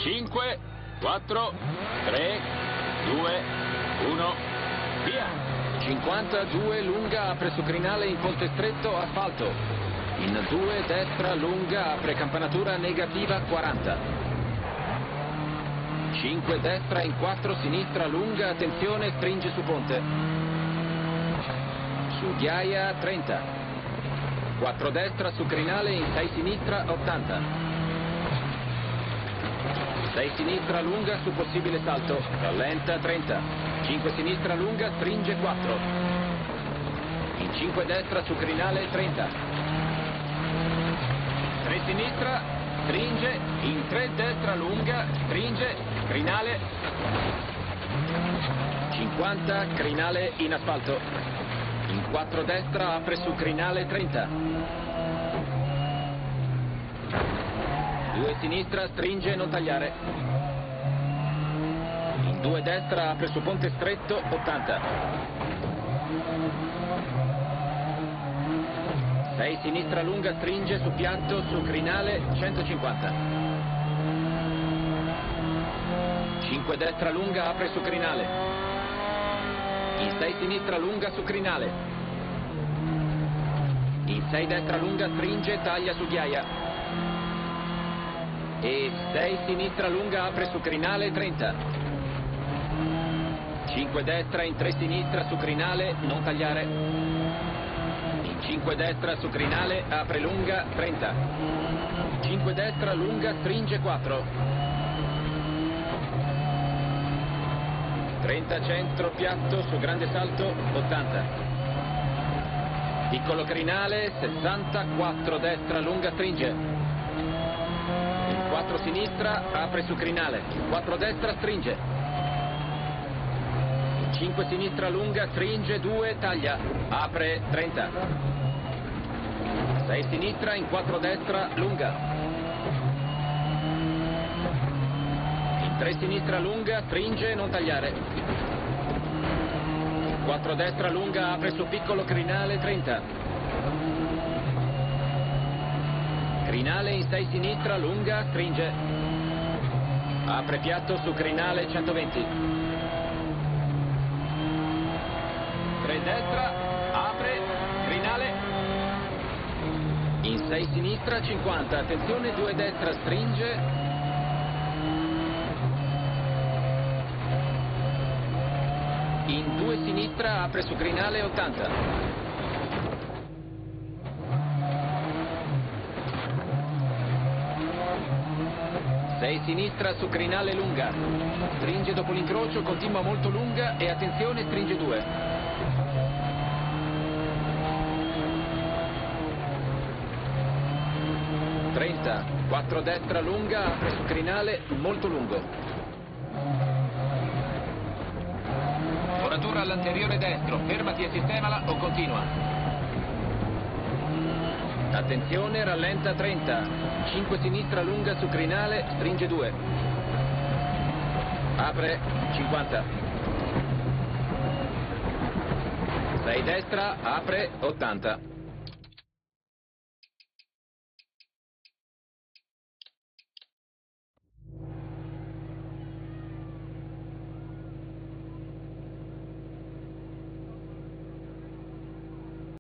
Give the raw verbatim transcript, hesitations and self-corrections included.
cinque, quattro, tre, due, uno, via! cinquantadue lunga, apre su crinale in ponte stretto, asfalto. In due destra lunga, apre campanatura negativa quaranta. cinque destra in quattro sinistra lunga, attenzione, stringe su ponte. Su ghiaia trenta. quattro destra su crinale in sei sinistra ottanta. sei sinistra lunga su possibile salto, rallenta trenta. cinque sinistra lunga, stringe quattro. In cinque destra su crinale trenta. tre sinistra, stringe, in tre destra lunga, stringe, crinale. cinquanta, crinale in asfalto. In quattro destra apre su crinale trenta. due sinistra, stringe, non tagliare. In due destra apre su ponte stretto ottanta. sei sinistra lunga, stringe su piatto, su crinale centocinquanta. cinque destra lunga, apre su crinale. In sei sinistra lunga su crinale. In sei destra lunga, stringe, taglia su ghiaia. E sei sinistra lunga, apre su crinale trenta. cinque destra in tre sinistra su crinale, non tagliare. In cinque destra su crinale, apre lunga trenta. cinque destra lunga, stringe quattro. trenta centro piatto su grande salto ottanta. Piccolo crinale sessanta, quattro destra lunga, stringe. quattro sinistra, apre su crinale. quattro destra, stringe. cinque sinistra lunga, stringe, due, taglia. Apre trenta. sei sinistra, in quattro destra, lunga. In tre sinistra lunga, stringe, non tagliare. quattro destra lunga, apre su piccolo crinale trenta. Crinale in sei sinistra, lunga, stringe. Apre piatto su crinale centoventi. tre destra, apre, crinale. In sei sinistra, cinquanta. Attenzione, due destra, stringe. In due sinistra, apre su crinale ottanta. sei sinistra su crinale lunga. Stringe dopo l'incrocio, continua molto lunga e attenzione, stringe due. trenta. quattro destra lunga, apre su crinale molto lungo. Foratura all'anteriore destro, fermati e sistemala o continua. Attenzione, rallenta trenta. cinque sinistra lunga su crinale, stringe due. Apre cinquanta. sei destra, apre ottanta.